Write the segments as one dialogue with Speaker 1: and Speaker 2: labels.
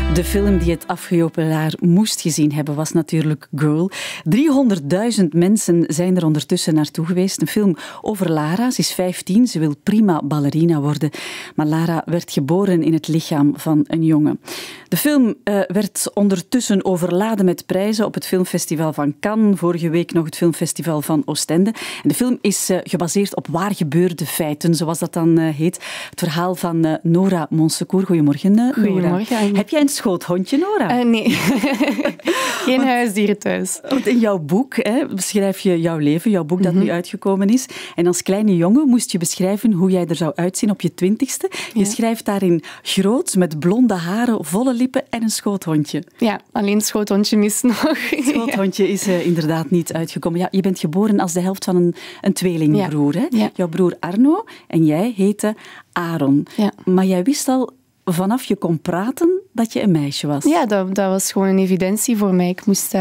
Speaker 1: De film die het afgelopen jaar moest gezien hebben was natuurlijk Girl. 300.000 mensen zijn er ondertussen naartoe geweest. Een film over Lara. Ze is 15, ze wil prima ballerina worden. Maar Lara werd geboren in het lichaam van een jongen. De film werd ondertussen overladen met prijzen op het filmfestival van Cannes. Vorige week nog het filmfestival van Oostende. En de film is gebaseerd op waar gebeurde feiten, zoals dat dan heet. Het verhaal van Nora Monsecourt. Goedemorgen, Nora.
Speaker 2: Goedemorgen.
Speaker 1: Heb jij een schoothondje, Nora?
Speaker 2: Nee, geen huisdieren thuis.
Speaker 1: Want in jouw boek beschrijf je jouw leven, jouw boek dat nu uitgekomen is. En als kleine jongen moest je beschrijven hoe jij er zou uitzien op je 20ste. Je schrijft daarin groot, met blonde haren, volle lippen en een schoothondje.
Speaker 2: Ja, alleen het schoothondje mist nog.
Speaker 1: Het schoothondje is inderdaad niet uitgekomen. Ja, je bent geboren als de helft van een tweelingbroer. Hè?
Speaker 2: Ja.
Speaker 1: Jouw broer Arno en jij heette Aaron.
Speaker 2: Ja.
Speaker 1: Maar jij wist al vanaf je kon praten dat je een meisje was.
Speaker 2: Ja, dat was gewoon een evidentie voor mij. Ik moest...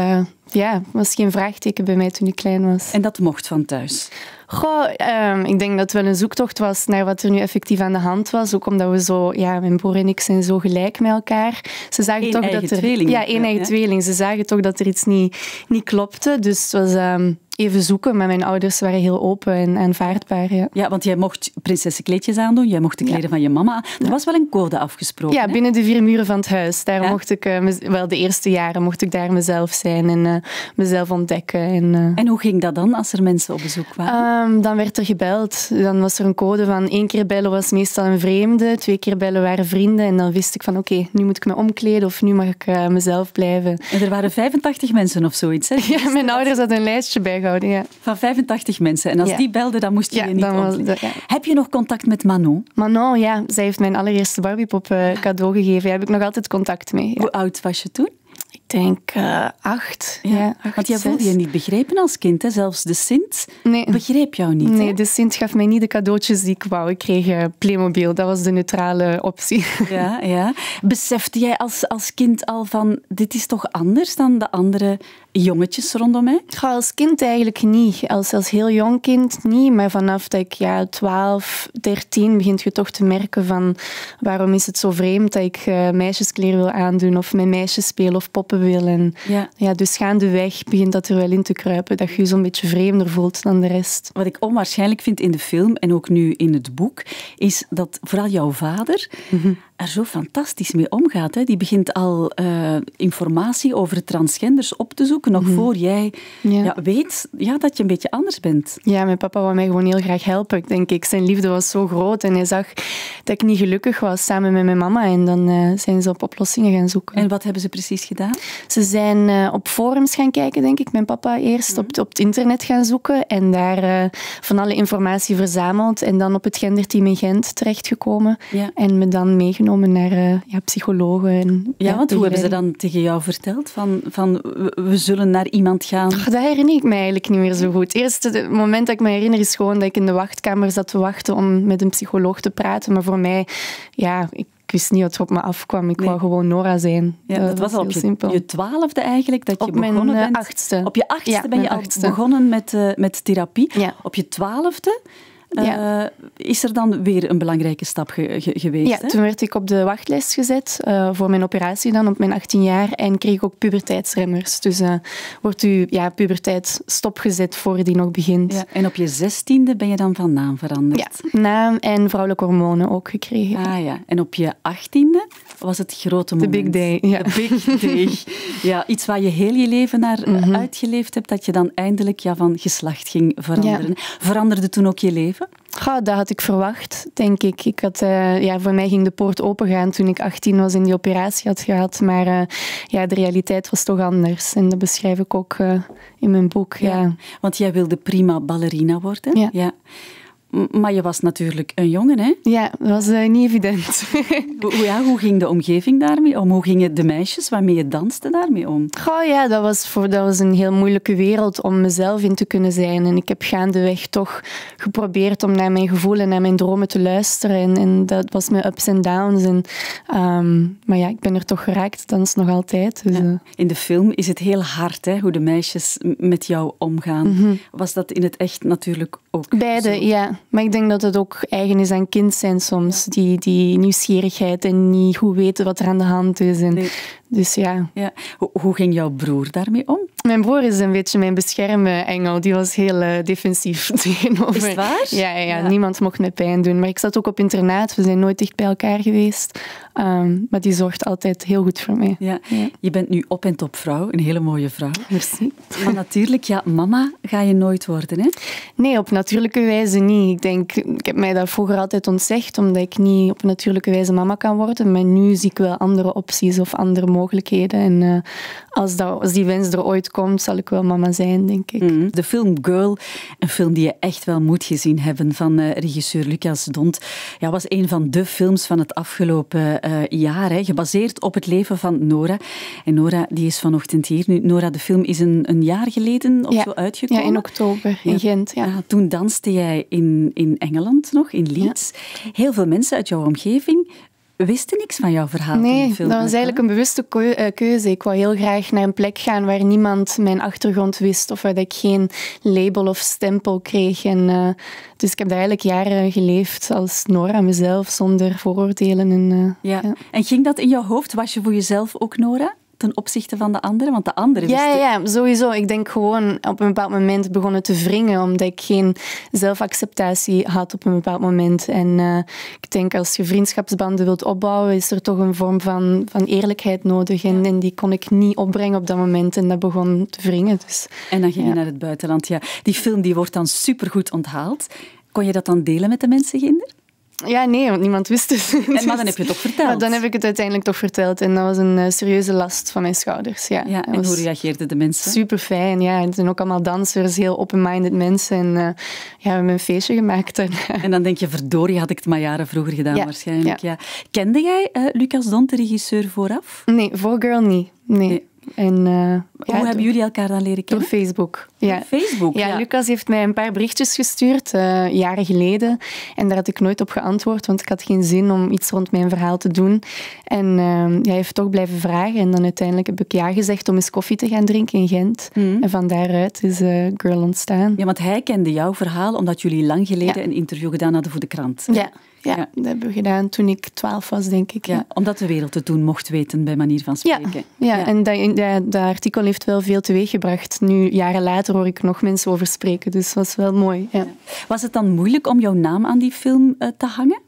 Speaker 2: was geen vraagteken bij mij toen ik klein was.
Speaker 1: En dat mocht van thuis?
Speaker 2: Goh, ik denk dat het wel een zoektocht was naar wat er nu effectief aan de hand was. Ook omdat we zo... Ja, mijn broer en ik zijn zo gelijk met elkaar. Ze zagen
Speaker 1: Eén
Speaker 2: toch
Speaker 1: eigen
Speaker 2: dat er...
Speaker 1: tweeling.
Speaker 2: Ja, één eigen tweeling. Ze zagen toch dat er iets niet klopte. Dus het was... even zoeken, maar mijn ouders waren heel open en aanvaardbaar. Ja,
Speaker 1: ja, want jij mocht prinsessenkleedjes aandoen, jij mocht de kleden van je mama aan. Er was wel een code afgesproken.
Speaker 2: Ja, binnen de 4 muren van het huis. Daar mocht ik, wel de eerste jaren mocht ik daar mezelf zijn en mezelf ontdekken.
Speaker 1: En hoe ging dat dan als er mensen op bezoek kwamen?
Speaker 2: Dan werd er gebeld. Dan was er een code van 1 keer bellen was meestal een vreemde, 2 keer bellen waren vrienden en dan wist ik van oké, nu moet ik me omkleden of nu mag ik mezelf blijven.
Speaker 1: En er waren 85 mensen of zoiets, hè?
Speaker 2: Ja, mijn ouders hadden een lijstje bijgehouden. Ja.
Speaker 1: Van 85 mensen. En als die belden, dan moest je je niet omkleden. Heb je nog contact met Manon?
Speaker 2: Manon, ja. Zij heeft mijn allereerste Barbiepop cadeau gegeven. Daar heb ik nog altijd contact mee. Ja.
Speaker 1: Hoe oud was je toen?
Speaker 2: Ik denk 8. Ja, 8,
Speaker 1: want jij voelde je niet begrepen als kind. Hè? Zelfs de Sint begreep jou niet.
Speaker 2: Nee,
Speaker 1: hè?
Speaker 2: de Sint gaf mij niet de cadeautjes die ik wou. Ik kreeg Playmobil. Dat was de neutrale optie.
Speaker 1: Ja, ja. Besefte jij als kind al van dit is toch anders dan de andere jongetjes rondom mij?
Speaker 2: Als kind eigenlijk niet. Als heel jong kind niet. Maar vanaf dat ik 12, 13 begint je toch te merken van waarom is het zo vreemd dat ik meisjeskleren wil aandoen of met meisjes speel of poppen wil. En dus gaandeweg begint dat er wel in te kruipen. Dat je je zo'n beetje vreemder voelt dan de rest.
Speaker 1: Wat ik onwaarschijnlijk vind in de film en ook nu in het boek, is dat vooral jouw vader er zo fantastisch mee omgaat. Hè? Die begint al informatie over transgenders op te zoeken, nog voor jij weet dat je een beetje anders bent.
Speaker 2: Ja, mijn papa wou mij gewoon heel graag helpen, denk ik. Zijn liefde was zo groot en hij zag dat ik niet gelukkig was samen met mijn mama. En dan zijn ze op oplossingen gaan zoeken.
Speaker 1: En wat hebben ze precies gedaan?
Speaker 2: Ze zijn op forums gaan kijken, denk ik. Mijn papa eerst op het internet gaan zoeken en daar van alle informatie verzameld. En dan op het genderteam in Gent terechtgekomen. Ja. En me dan meegenomen naar psychologen. En,
Speaker 1: want hoe hebben ze dan tegen jou verteld? Van we zullen naar iemand gaan?
Speaker 2: Dat herinner ik me eigenlijk niet meer zo goed. Het eerste moment dat ik me herinner is gewoon dat ik in de wachtkamer zat te wachten om met een psycholoog te praten. Maar voor mij, ik wist niet wat er op me afkwam. Ik wou gewoon Nora zijn.
Speaker 1: Ja, dat was al op je 12e eigenlijk dat je begonnen bent?
Speaker 2: Op mijn 8e.
Speaker 1: Op je 8e ben je al begonnen met therapie.
Speaker 2: Ja.
Speaker 1: Op je 12e is er dan weer een belangrijke stap geweest?
Speaker 2: Ja, toen werd ik op de wachtlijst gezet voor mijn operatie dan op mijn 18 jaar en kreeg ik ook puberteitsremmers. Dus wordt uw puberteit stopgezet voor die nog begint.
Speaker 1: Ja, en op je 16e ben je dan van naam veranderd?
Speaker 2: Ja, naam en vrouwelijke hormonen ook gekregen.
Speaker 1: Ah ja, en op je 18e was het grote moment.
Speaker 2: The big day. Ja.
Speaker 1: The big day. Ja, iets waar je heel je leven naar uitgeleefd hebt, dat je dan eindelijk van geslacht ging veranderen. Ja. Veranderde toen ook je leven?
Speaker 2: Dat had ik verwacht, denk ik. Voor mij ging de poort opengaan toen ik 18 was en die operatie had gehad. Maar de realiteit was toch anders. En dat beschrijf ik ook in mijn boek. Ja.
Speaker 1: Want jij wilde prima ballerina worden. Ja. Maar je was natuurlijk een jongen, hè?
Speaker 2: Ja, dat was niet evident.
Speaker 1: Hoe ging de omgeving daarmee om? Hoe gingen de meisjes waarmee je danste daarmee om?
Speaker 2: Dat was een heel moeilijke wereld om mezelf in te kunnen zijn. En ik heb gaandeweg toch geprobeerd om naar mijn gevoel en naar mijn dromen te luisteren. En dat was mijn ups en downs. Maar ik ben er toch geraakt, dat is nog altijd. Dus,
Speaker 1: In de film is het heel hard, hè, hoe de meisjes met jou omgaan. Was dat in het echt natuurlijk ook?
Speaker 2: Beide,
Speaker 1: zo?
Speaker 2: ja. Maar ik denk dat het ook eigen is aan kind zijn soms. Ja. Die nieuwsgierigheid en niet goed weten wat er aan de hand is. En,
Speaker 1: Nee.
Speaker 2: Dus ja.
Speaker 1: Hoe ging jouw broer daarmee om?
Speaker 2: Mijn broer is een beetje mijn beschermengel. Die was heel defensief tegenover.
Speaker 1: Is het waar?
Speaker 2: Ja, niemand mocht me pijn doen. Maar ik zat ook op internaat. We zijn nooit dicht bij elkaar geweest. Maar die zorgt altijd heel goed voor mij.
Speaker 1: Ja. Je bent nu op- en top vrouw. Een hele mooie vrouw.
Speaker 2: Merci.
Speaker 1: Maar natuurlijk, mama ga je nooit worden, hè?
Speaker 2: Nee, op natuurlijke wijze niet. Ik heb mij dat vroeger altijd ontzegd, omdat ik niet op natuurlijke wijze mama kan worden. Maar nu zie ik wel andere opties of andere mogelijkheden. En als die wens er ooit komt, zal ik wel mama zijn, denk ik.
Speaker 1: De film Girl, een film die je echt wel moet gezien hebben van regisseur Lucas D'Hondt, was een van de films van het afgelopen jaar, hè, gebaseerd op het leven van Nora. En Nora die is vanochtend hier. Nu, Nora, de film is een jaar geleden of zo uitgekomen.
Speaker 2: Ja, in oktober in Gent. Ja.
Speaker 1: Toen danste jij in Engeland nog, in Leeds. Ja. Heel veel mensen uit jouw omgeving wisten niks van jouw verhaal.
Speaker 2: Nee,
Speaker 1: de film
Speaker 2: dat was eigenlijk een bewuste keuze. Ik wou heel graag naar een plek gaan waar niemand mijn achtergrond wist of waar ik geen label of stempel kreeg. En, dus ik heb daar eigenlijk jaren geleefd als Nora, mezelf, zonder vooroordelen.
Speaker 1: En ging dat in jouw hoofd? Was je voor jezelf ook Nora? Ten opzichte van de anderen? Want de anderen wisten...
Speaker 2: Ja, sowieso. Ik denk gewoon op een bepaald moment begonnen te wringen, omdat ik geen zelfacceptatie had op een bepaald moment. En ik denk als je vriendschapsbanden wilt opbouwen, is er toch een vorm van eerlijkheid nodig. En die kon ik niet opbrengen op dat moment. En dat begon te wringen. Dus,
Speaker 1: en dan ging je naar het buitenland. Ja. Die film die wordt dan supergoed onthaald. Kon je dat dan delen met de mensen, Ginder?
Speaker 2: Ja, nee, want niemand wist het.
Speaker 1: Maar dan heb je het toch verteld?
Speaker 2: Maar dan heb ik het uiteindelijk toch verteld. En dat was een serieuze last van mijn schouders. Ja,
Speaker 1: en hoe reageerden de mensen?
Speaker 2: Super fijn, ja. Het zijn ook allemaal dansers, heel open-minded mensen. En we hebben een feestje gemaakt.
Speaker 1: En dan denk je, verdorie, had ik het maar jaren vroeger gedaan waarschijnlijk. Ja. Kende jij Lucas D'Hondt, de regisseur, vooraf?
Speaker 2: Nee, voor Girl niet. Nee. En,
Speaker 1: hoe hebben jullie elkaar dan leren kennen?
Speaker 2: Door Facebook. Ja.
Speaker 1: Facebook,
Speaker 2: ja. Lucas heeft mij een paar berichtjes gestuurd, jaren geleden. En daar had ik nooit op geantwoord, want ik had geen zin om iets rond mijn verhaal te doen. En hij heeft toch blijven vragen. En dan uiteindelijk heb ik ja gezegd om eens koffie te gaan drinken in Gent. En van daaruit is Girl ontstaan.
Speaker 1: Ja, want hij kende jouw verhaal omdat jullie lang geleden een interview gedaan hadden voor de krant.
Speaker 2: Ja, dat hebben we gedaan toen ik 12 was, denk ik.
Speaker 1: Ja, omdat de wereld het toen mocht weten, bij manier van spreken.
Speaker 2: Ja. En dat artikel heeft wel veel teweeggebracht. Nu, jaren later, hoor ik nog mensen over spreken, dus dat was wel mooi. Ja.
Speaker 1: Was het dan moeilijk om jouw naam aan die film te hangen?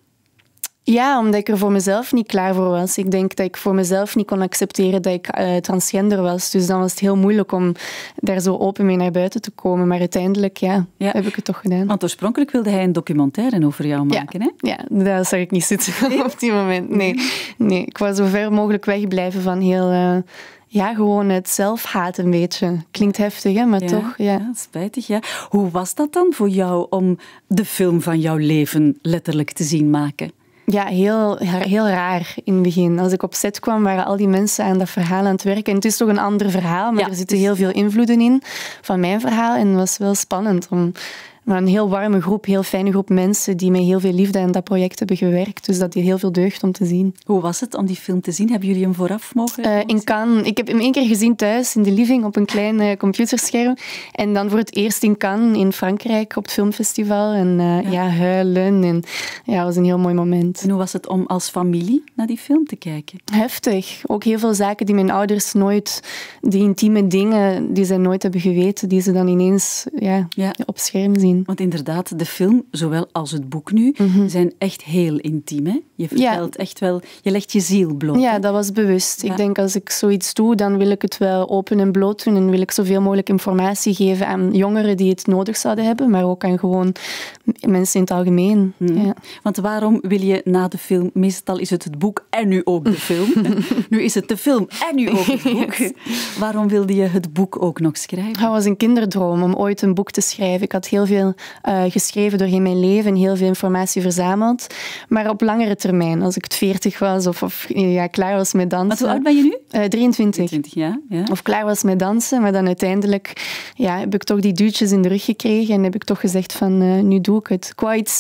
Speaker 2: Ja, omdat ik er voor mezelf niet klaar voor was. Ik denk dat ik voor mezelf niet kon accepteren dat ik transgender was. Dus dan was het heel moeilijk om daar zo open mee naar buiten te komen. Maar uiteindelijk, heb ik het toch gedaan.
Speaker 1: Want oorspronkelijk wilde hij een documentaire over jou maken, hè?
Speaker 2: Ja, dat zag ik niet zitten op die moment. Nee, ik wou zo ver mogelijk wegblijven van heel... gewoon het zelfhaat een beetje. Klinkt heftig, hè? Maar toch. Ja,
Speaker 1: spijtig. Ja. Hoe was dat dan voor jou om de film van jouw leven letterlijk te zien maken?
Speaker 2: Ja, heel raar in het begin. Als ik op set kwam, waren al die mensen aan dat verhaal aan het werken. En het is toch een ander verhaal, maar er zitten heel veel invloeden in van mijn verhaal. En het was wel spannend om... Maar een heel warme groep, heel fijne groep mensen die met heel veel liefde aan dat project hebben gewerkt. Dus dat die heel veel deugd om te zien.
Speaker 1: Hoe was het om die film te zien? Hebben jullie hem vooraf mogen
Speaker 2: in Cannes. Ik heb hem 1 keer gezien thuis in de living op een klein computerscherm. En dan voor het eerst in Cannes in Frankrijk op het filmfestival. En huilen. En het was een heel mooi moment.
Speaker 1: En hoe was het om als familie naar die film te kijken?
Speaker 2: Heftig. Ook heel veel zaken die mijn ouders nooit... Die intieme dingen die zij nooit hebben geweten, die ze dan ineens op scherm zien.
Speaker 1: Want inderdaad, de film, zowel als het boek nu, zijn echt heel intiem. Hè? Je vertelt echt wel, je legt je ziel bloot.
Speaker 2: Ja, dat was bewust. Ik denk, als ik zoiets doe, dan wil ik het wel open en bloot doen en wil ik zoveel mogelijk informatie geven aan jongeren die het nodig zouden hebben, maar ook aan gewoon mensen in het algemeen. Ja.
Speaker 1: Want waarom wil je na de film, meestal is het boek en nu ook de film. Nu is het de film en nu ook het boek. Waarom wilde je het boek ook nog schrijven?
Speaker 2: Het was een kinderdroom om ooit een boek te schrijven. Ik had heel veel geschreven doorheen mijn leven, heel veel informatie verzameld. Maar op langere termijn, als ik 40 was of klaar was met dansen.
Speaker 1: Maar hoe oud ben je nu?
Speaker 2: 23.
Speaker 1: 23, ja.
Speaker 2: Of klaar was met dansen, maar dan uiteindelijk heb ik toch die duwtjes in de rug gekregen en heb ik toch gezegd van nu doe ik het.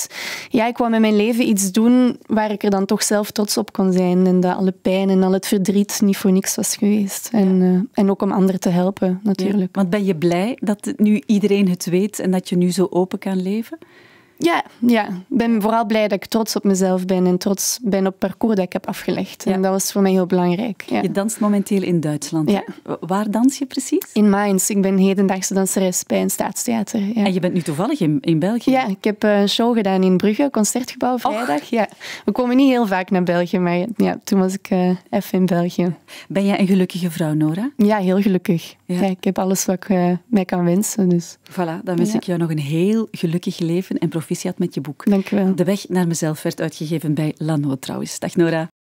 Speaker 2: Ik wou met mijn leven iets doen waar ik er dan toch zelf trots op kon zijn en dat alle pijn en al het verdriet niet voor niks was geweest. En ook om anderen te helpen, natuurlijk.
Speaker 1: Ja, want ben je blij dat nu iedereen het weet en dat je nu zo open kan leven?
Speaker 2: Ja, ik ben vooral blij dat ik trots op mezelf ben en trots ben op het parcours dat ik heb afgelegd. En dat was voor mij heel belangrijk. Ja.
Speaker 1: Je danst momenteel in Duitsland.
Speaker 2: Ja.
Speaker 1: Waar dans je precies?
Speaker 2: In Mainz. Ik ben hedendaagse danseres bij een staatstheater. Ja.
Speaker 1: En je bent nu toevallig in België?
Speaker 2: Ja, ik heb een show gedaan in Brugge, Concertgebouw, vrijdag. Ja. We komen niet heel vaak naar België, maar ja, toen was ik even in België.
Speaker 1: Ben jij een gelukkige vrouw, Nora?
Speaker 2: Ja, heel gelukkig. Ja. Ik heb alles wat ik mij kan wensen. Dus.
Speaker 1: Voilà, dan wens ik jou nog een heel gelukkig leven en proficiat met je boek.
Speaker 2: Dank je wel.
Speaker 1: De weg naar mezelf werd uitgegeven bij Lano trouwens. Dag Nora.